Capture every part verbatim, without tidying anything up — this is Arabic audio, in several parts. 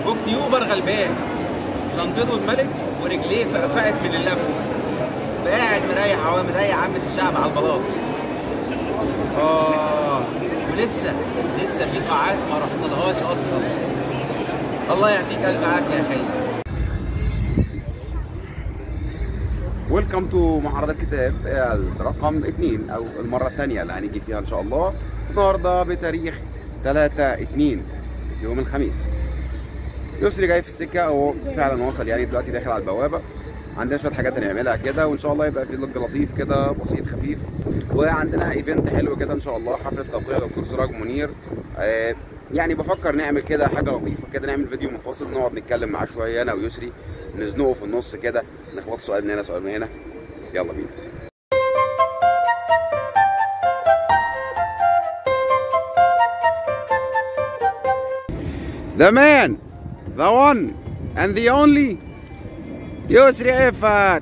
بوكتيوبر غلبان، شنطته الملك ورجليه فقفقت من اللف، فقاعد مريح اهو زي عامة الشعب على البلاط. اه ولسه لسه في قاعات ما رحنالهاش اصلا. الله يعطيك الف عافيه يا خير. ويلكم تو معرض الكتاب الرقم اثنين او المره الثانيه اللي هنيجي فيها ان شاء الله. النهارده بتاريخ ثلاثة اثنين يوم الخميس. يسري جاي في السكه او فعلا وصل، يعني دلوقتي داخل على البوابه. عندنا شويه حاجات هنعملها كده وان شاء الله يبقى في لوج لطيف كده بسيط خفيف، وعندنا ايفنت حلو كده ان شاء الله، حفله توقيع دكتور سراج منير. آه يعني بفكر نعمل كده حاجه لطيفه كده، نعمل فيديو منفصل نقعد نتكلم معاه شويه انا ويسري، نزنقه في النص كده، نخبط سؤال من هنا سؤال من هنا. يلا بينا. The man, the one and the only يسري عفت.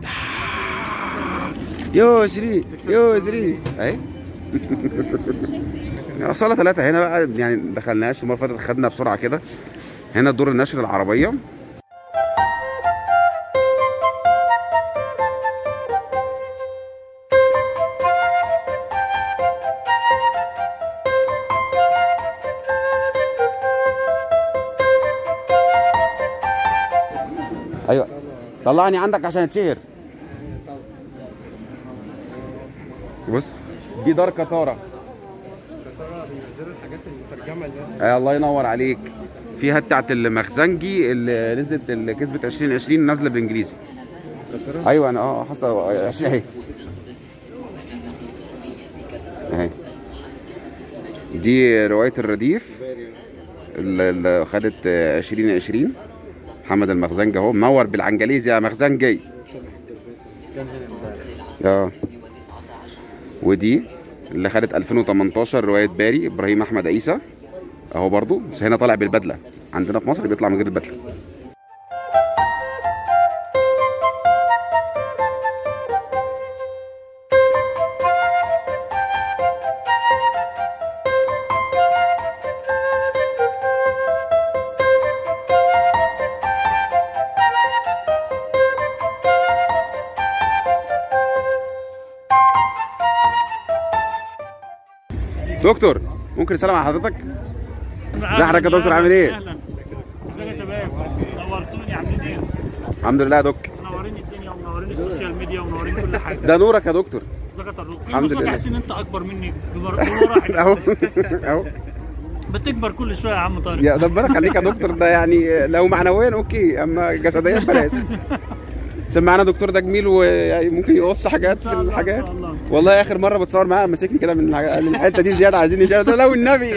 يسري يسري اهي. صالة ثلاثة هنا بقى، يعني دخلناش المرة اللي فاتت، خدنا بسرعة كده. هنا دور النشر العربية. ايوه طلعني عندك عشان اتشهر. بص دي دار كتارة. كتارة بينزلوا الحاجات المترجمة دي. آه الله ينور عليك. فيها بتاعت المخزنجي اللي نزلت اللي كسبت عشرين عشرين نازلة بالانجليزي. كتارة؟ ايوه انا اه حصل عشرين اهي. اهي. دي رواية الرديف اللي خدت عشرين عشرين. محمد المخزنجي اهو منور بالعنجليزي يا مخزنجي. كان هنا امبارح. اه ودي اللي خدت ألفين وتمنتاشر روايه باري ابراهيم احمد عيسى اهو برضو، بس هنا طالع بالبدله، عندنا في مصر بيطلع من غير البدله. دكتور ممكن نسلم على حضرتك؟ ازي حضرتك يا دكتور، عامل ايه؟ اهلا. ازيك يا شباب؟ نورتوني، عاملين ايه؟ الحمد لله يا دك. منورين الدنيا ومنورين السوشيال ميديا ومنورين كل حاجه. ده نورك يا دكتور. ازيك يا طارق؟ الحمد لله. حاسس ان انت اكبر مني بمراحل. اهو اهو بتكبر كل شويه يا عم طارق. يا ربنا يخليك يا دكتور، ده يعني لو معنويا اوكي اما جسديا بلاش. سمعنا دكتور ده جميل وممكن يقص حاجات في الحاجات. والله اخر مره بتصور معاه مسكني كده من الحته دي زياده، عايزين نشيلها ده لو النبي.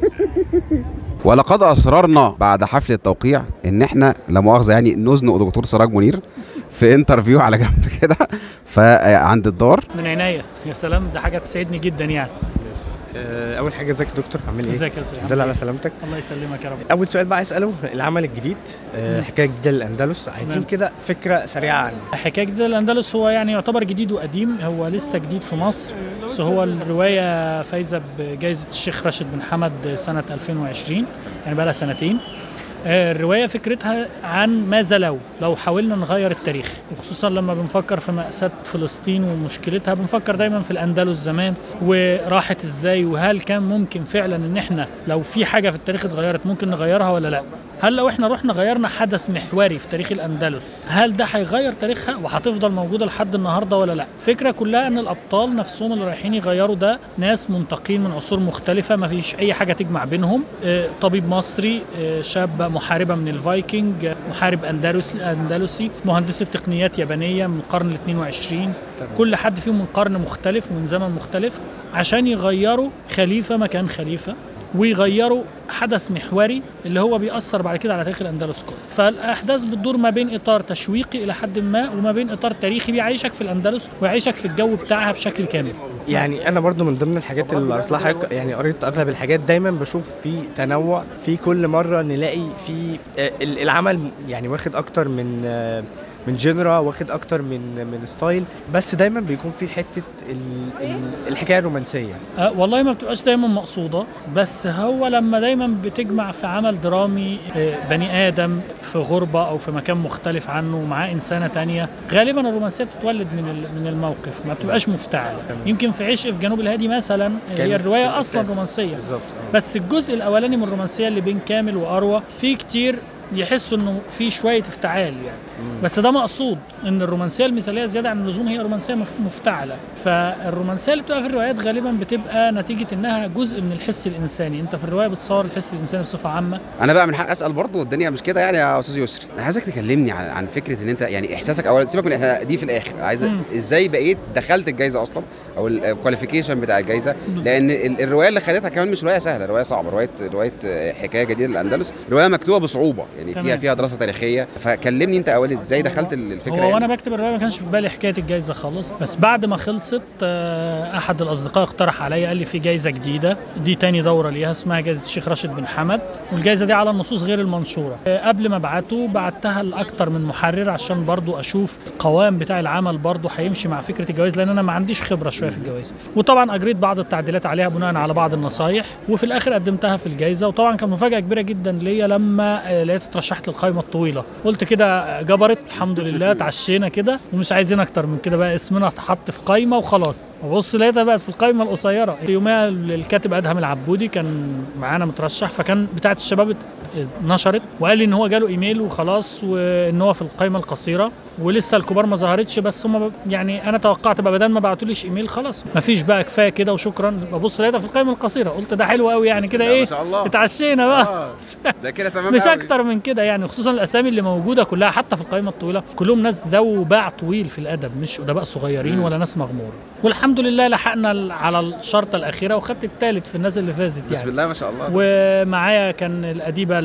ولقد اصررنا بعد حفل التوقيع ان احنا لا مؤاخذه يعني نزنق دكتور سراج منير في انترفيو على جنب كده فعند الدار. من عينيا يا سلام، ده حاجه تسعدني جدا يعني. اول حاجه ازيك يا دكتور، عامل ايه؟ ازيك يا استاذ؟ دل على سلامتك. الله يسلمك يا رب. اول سؤال بقى اساله، العمل الجديد حكايه جديده للاندلس، عايزين كده فكره سريعه عنه. حكايه جديده للاندلس هو يعني يعتبر جديد وقديم، هو لسه جديد في مصر، بس هو الروايه فايزه بجائزه الشيخ راشد بن حمد سنه ألفين وعشرين، يعني بقى لها سنتين. الرواية فكرتها عن ماذا لو لو حاولنا نغير التاريخ، وخصوصا لما بنفكر في مأساة فلسطين ومشكلتها بنفكر دايما في الأندلس زمان وراحت ازاي، وهل كان ممكن فعلا ان احنا لو في حاجة في التاريخ اتغيرت ممكن نغيرها ولا لا؟ هل لو احنا رحنا غيرنا حدث محوري في تاريخ الأندلس هل ده هيغير تاريخها وهتفضل موجودة لحد النهاردة ولا لا؟ الفكرة كلها ان الأبطال نفسهم اللي رايحين يغيروا ده ناس منتقين من عصور مختلفة، ما فيش أي حاجة تجمع بينهم. طبيب مصري، شاب محاربة من الفايكنج، محارب أندلسي أندلسي، مهندسة تقنيات يابانية من القرن الاثنين وعشرين، كل حد فيهم من قرن مختلف ومن زمن مختلف، عشان يغيروا خليفة مكان خليفة ويغيروا حدث محوري اللي هو بيأثر بعد كده على تاريخ الأندلس كله. فالأحداث بتدور ما بين إطار تشويقي إلى حد ما وما بين إطار تاريخي بيعيشك في الأندلس ويعيشك في الجو بتاعها بشكل كامل. يعني أنا برضو من ضمن الحاجات اللي قريت لها، يعني قريت أغلب الحاجات، دايما بشوف في تنوع، في كل مرة نلاقي في العمل يعني واخد أكتر من من جنرا، واخد اكتر من من ستايل، بس دايما بيكون في حته الحكايه الرومانسيه. أه والله ما بتبقاش دايما مقصوده، بس هو لما دايما دايما بتجمع في عمل درامي بني ادم في غربه او في مكان مختلف عنه ومعاه انسانه تانية. غالبا الرومانسيه بتتولد من من الموقف، ما بتبقاش مفتعله. يمكن في عشق في جنوب الهادي مثلا هي الروايه اصلا رومانسيه، بس الجزء الاولاني من الرومانسيه اللي بين كامل واروى في كتير يحسوا انه في شويه افتعال يعني. مم. بس ده مقصود ان الرومانسيه المثاليه زياده عن اللزوم هي رومانسيه مفتعله. فالرومانسيه اللي بتبقى في الروايات غالبا بتبقى نتيجه انها جزء من الحس الانساني. انت في الروايه بتصور الحس الانساني بصفه عامه. انا بقى من حق اسال برضه، الدنيا مش كده يعني يا استاذ يسري. انا عايزك تكلمني عن, عن فكره ان انت يعني احساسك اولا، سيبك من دي في الاخر، عايز ازاي بقيت دخلت الجائزه اصلا او الكواليفيكيشن بتاع الجائزه، لان الروايه اللي خدتها كمان مش روايه سهله، روايه صعبه، روايه روايه حكايه جديده للاندلس، روايه مكتوبه بصعوبه يعني. تمام. فيها فيها دراسه تاريخيه. فكلمني انت اولا ازاي دخلت الفكره. هو يعني وانا بكتب الروايه ما كانش في بالي حكايه الجائزه خالص، بس بعد ما خلصت احد الاصدقاء اقترح عليا، قال لي في جائزه جديده دي تاني دوره ليها اسمها جائزه الشيخ راشد بن حمد، والجائزه دي على النصوص غير المنشوره. قبل ما ابعته بعتها لاكتر من محرر عشان برضو اشوف القوام بتاع العمل برضو هيمشي مع فكره الجوائز، لان انا ما عنديش خبره شويه في الجوائز. وطبعا اجريت بعض التعديلات عليها بناء على بعض النصايح، وفي الاخر قدمتها في الجائزه. وطبعا كان مفاجاه كبيره جدا ليا لما لقيت اترشحت للقائمه الطويله. قلت كده جبرت الحمد لله، اتعشينا كده ومش عايزين اكتر من كده بقى، اسمنا اتحط في قائمه وخلاص. وبص لقيتها بقت في القائمه القصيره. يوميها الكاتب ادهم العبودي كان معانا مترشح، فكان بتاعه الشباب نشرت وقال لي ان هو جاله ايميل وخلاص وان هو في القائمه القصيره، ولسه الكبار ما ظهرتش. بس هم يعني انا توقعت بقى بدل ما بعتوليش ايميل خلاص ما فيش بقى، كفايه كده وشكرا. ببص لقيتها في القائمه القصيره، قلت ده حلو قوي يعني كده ايه، اتعشينا بقى. آه. ده كده تمام مش اكتر من كده يعني، خصوصا الاسامي اللي موجوده كلها حتى في القائمه الطويله كلهم ناس ذو باع طويل في الادب، مش ادباء صغيرين ولا ناس مغموره. والحمد لله لحقنا على الشرطه الاخيره وخدت الثالث في الناس اللي فازت يعني. بسم الله ما شاء الله. ومعايا كان الاديبه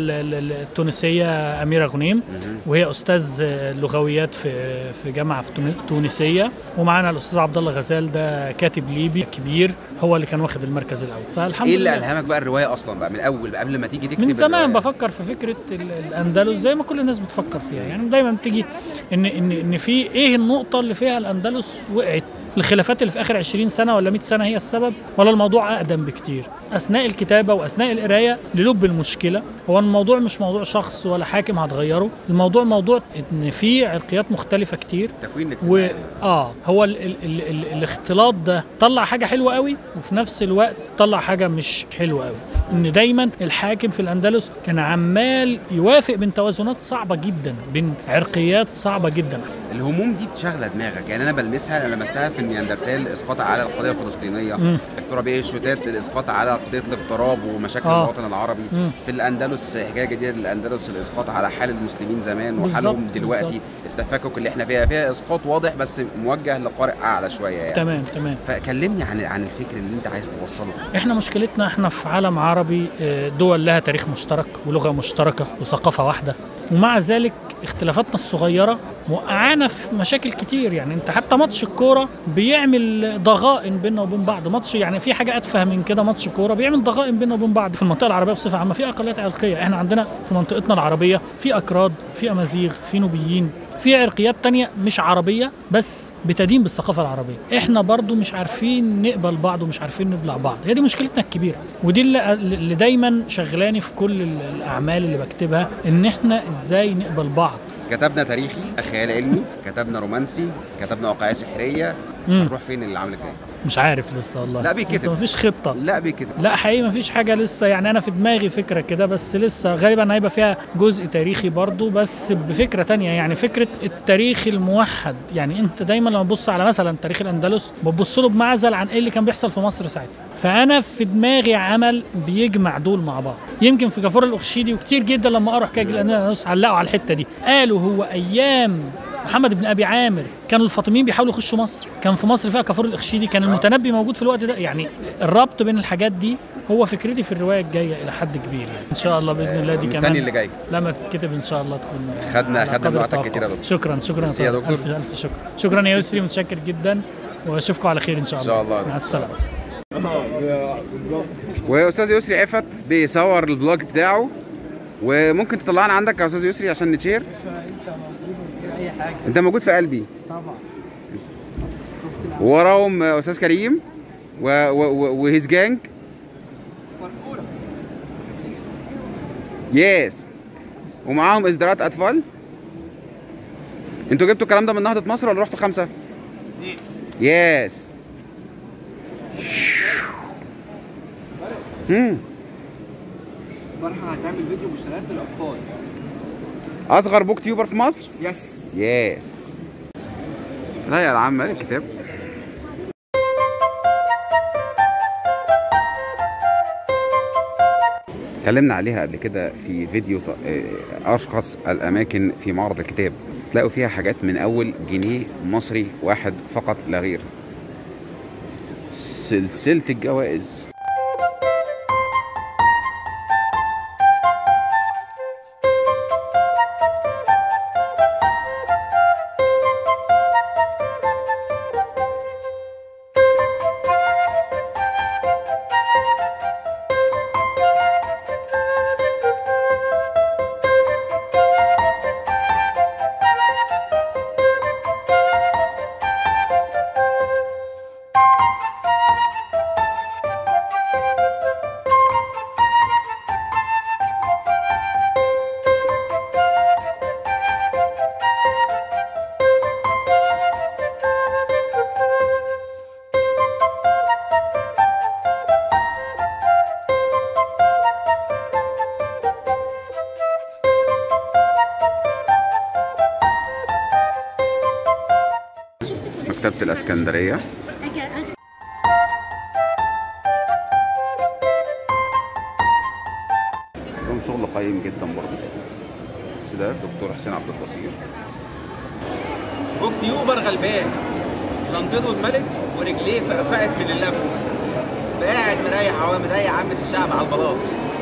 التونسيه اميره غنيم، وهي استاذ لغويات في في جامعه في تونسيه. ومعانا الاستاذ عبد الله غزال، ده كاتب ليبي كبير، هو اللي كان واخد المركز الاول. فالحمد لله. ايه اللي الهمك بقى الروايه اصلا بقى من الاول قبل ما تيجي تكتب؟ من زمان الرواية. بفكر في فكره الاندلس زي ما كل الناس بتفكر فيها يعني. دايما بتيجي ان ان ان في ايه النقطه اللي فيها الاندلس وقعت. الخلافات اللي في اخر عشرين سنه ولا مئة سنه هي السبب، ولا الموضوع اقدم بكتير؟ اثناء الكتابه واثناء القرايه للب المشكله، هو الموضوع مش موضوع شخص ولا حاكم هتغيره، الموضوع موضوع ان في عرقيات مختلفه كتير، تكوين اجتماعي. و... اه هو ال... ال... ال... ال... الاختلاط ده طلع حاجه حلوه قوي، وفي نفس الوقت طلع حاجه مش حلوه قوي. ان دايما الحاكم في الاندلس كان عمال يوافق بين توازنات صعبه جدا، بين عرقيات صعبه جدا. الهموم دي بتشغل دماغك يعني. انا بلمسها، انا لمستها في النياندرتال، الاسقاط على القضيه الفلسطينيه، مم. في ربيع الشتات الاسقاط على قضيه الاغتراب ومشاكل آه. الوطن العربي، مم. في الاندلس حكايه جديده للاندلس، الاسقاط على حال المسلمين زمان وحالهم دلوقتي، بالزبط. التفكك اللي احنا فيها فيها اسقاط واضح بس موجه لقارئ اعلى شويه يعني. تمام تمام. فكلمني عن عن الفكر اللي انت عايز توصله فيه. احنا مشكلتنا احنا في عالم عربي، دول لها تاريخ مشترك ولغه مشتركه وثقافه واحده، ومع ذلك اختلافاتنا الصغيره موقعانا في مشاكل كتير يعني. انت حتى ماتش الكوره بيعمل ضغائن بيننا وبين بعض، ماتش يعني في حاجه اتفه من كده، ماتش كوره بيعمل ضغائن بيننا وبين بعض. في المنطقه العربيه بصفه عامه في اقليات عرقيه، احنا عندنا في منطقتنا العربيه في اكراد، في امازيغ، في نوبيين، في عرقيات تانية مش عربية بس بتدين بالثقافة العربية. احنا برضو مش عارفين نقبل بعض ومش عارفين نبلع بعض، هي دي مشكلتنا الكبيرة، ودي اللي, اللي دايما شغلاني في كل الأعمال اللي بكتبها، ان احنا ازاي نقبل بعض. كتبنا تاريخي، خيال علمي، كتبنا رومانسي، كتبنا واقعية سحرية، هنروح فين العام الجاي؟ مش عارف لسه والله. لا بيكتب، لسه مفيش خطة. لا بيكتب، لا حقيقي مفيش حاجة لسه يعني. أنا في دماغي فكرة كده بس لسه غالبا هيبقى فيها جزء تاريخي برضو بس بفكرة تانية يعني، فكرة التاريخ الموحد يعني. أنت دايما لما تبص على مثلا تاريخ الأندلس بتبص له بمعزل عن إيه اللي كان بيحصل في مصر ساعتها. فأنا في دماغي عمل بيجمع دول مع بعض. يمكن في كافور الأخشيدي وكتير جدا لما أروح كاجل الأندلس علقوا على الحتة دي، قالوا هو أيام محمد بن ابي عامر كانوا الفاطميين بيحاولوا يخشوا مصر، كان في مصر فيها كافور الأخشيدي، كان المتنبي موجود في الوقت ده يعني. الربط بين الحاجات دي هو فكرتي في الروايه الجايه الى حد كبير يعني. ان شاء الله باذن الله دي كمان مستني اللي جاي لما تتكتب ان شاء الله تكون خدنا خدنا وقتك كتير يا دكتور. شكرا شكرا يا دكتور. الف الف شكرا. شكرا يا يسري، متشكر جدا واشوفكم على خير ان شاء الله. ان شاء الله. مع السلامه. واستاذ يسري عفت بيصور الفلوج بتاعه، وممكن تطلعنا عندك يا استاذ يسري عشان نتشير. اي حاجه، انت موجود في قلبي طبعا. وراهم استاذ كريم وهيز جانج. يس. ومعاهم اصدارات اطفال. انتوا جبتوا الكلام ده من نهضة مصر ولا رحتوا خمسة؟ يس. امم فرحة هتعمل فيديو مشتريات للأطفال. اصغر بوك تيوبر في مصر؟ يس. يس. لا يا عم مالك الكتاب. اتكلمنا عليها قبل كده في فيديو ارخص الاماكن في معرض الكتاب. تلاقوا فيها حاجات من اول جنيه مصري واحد فقط لا غير. سلسلة الجوائز. مكتبة الاسكندرية. لهم شغل قيم جدا برضه. ده الدكتور حسين عبد البصير. بوك تيوبر غلبان، شنطته اتملت ورجليه فقفقت من اللف، فقاعد مريح عوام زي عامة الشعب على البلاط.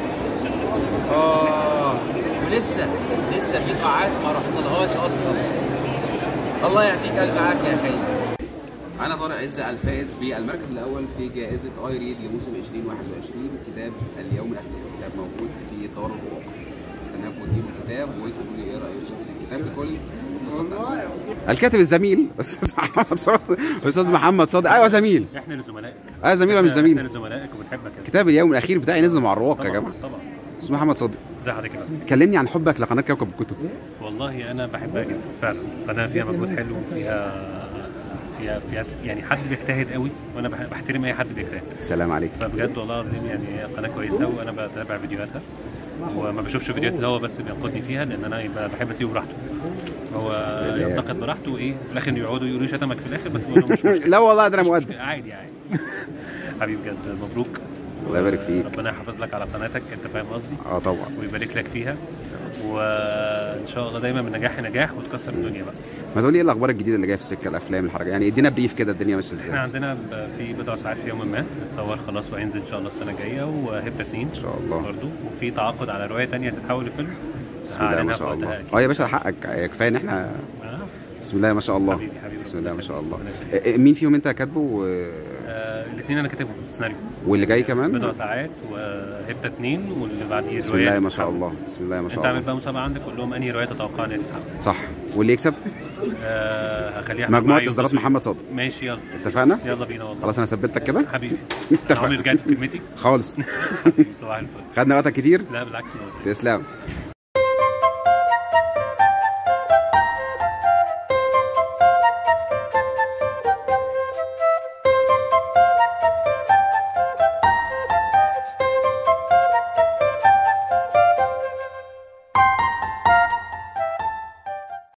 اه ولسه لسه في قاعات ما رحنالهاش اصلا. الله يعطيك الف عافيه يا خي. أنا طارق عز الفائز بالمركز الأول في جائزة آي ريد لموسم ألفين وواحد وعشرين. كتاب اليوم الأخير، كتاب موجود في دار الرواق. استناكم تجيبوا الكتاب وتقولوا لي إيه رأيكم في الكتاب بكل مختصر. الكاتب الزميل أستاذ محمد صادق. أستاذ محمد صادق. أيوه زميل. إحنا اللي زملائك. أيوه زميل ولا مش زميل؟ إحنا اللي زملائك وبنحبك. كتاب اليوم الأخير بتاعي نزل مع الرواق يا جماعة. طبعا. أستاذ محمد صادق. ازي حضرتك يا فندم؟ كلمني عن حبك لقناة كوكب الكتب. والله أنا بحبها جدا فعلا. قناة فيها مجهود حلو وفيها فيها فيها يعني حد بيجتهد قوي، وانا بحترم اي حد بيجتهد. السلام عليكم. فبجد والله العظيم يعني قناه كويسه وانا بتابع فيديوهاتها وما بشوفش فيديوهات اللي هو بس بينقدني فيها، لان انا بحب اسيبه براحته. هو ينتقد براحته وايه في الاخر يقعدوا يقولوا شتمك في الاخر بس بقول له مش مشكله. لا والله ده انا مؤدب. عادي عادي. حبيبي بجد مبروك. الله يبارك فيك. ربنا يحافظ لك على قناتك، انت فاهم قصدي؟ اه طبعا. ويبارك لك فيها وان شاء الله دايما من نجاح لنجاح وتكسر الدنيا بقى. ما تقولي ايه الاخبار الجديده اللي جايه في السكه، الافلام الحركه، يعني ادينا بريف كده الدنيا ماشيه ازاي؟ احنا عندنا في بضع ساعات في يوم ما نتصور خلاص وهينزل ان شاء الله السنه الجايه، وهبه اتنين ان شاء الله برضه، وفي تعاقد على روايه ثانيه تتحول لفيلم. بسم الله ما شاء الله. اه يا باشا حقك، كفايه ان احنا آه. بسم الله ما شاء الله. حبيبي حبيبي بسم الله ما شاء الله. مين فيهم انت كاتبه؟ و... آه الاثنين انا كاتبهم السيناريو. واللي جاي كمان؟ بضع ساعات وهبه اتنين واللي بعديه بسم الله ما شاء الله. بسم الله ما شاء الله. انت عامل بقى مسابقه عندك قول لهم انهي روايه تتوقع ان تتحول. صح، واللي يكسب؟ آه هخليها مجموعه اصدارات محمد صادق. ماشي يلا اتفقنا؟ يلا بينا والله. خلاص انا ثبتك كده؟ حبيبي اتفقنا. عمري رجعت في كلمتي خالص. صباح الفل. خدنا وقتك كتير؟ لا بالعكس. تسلم.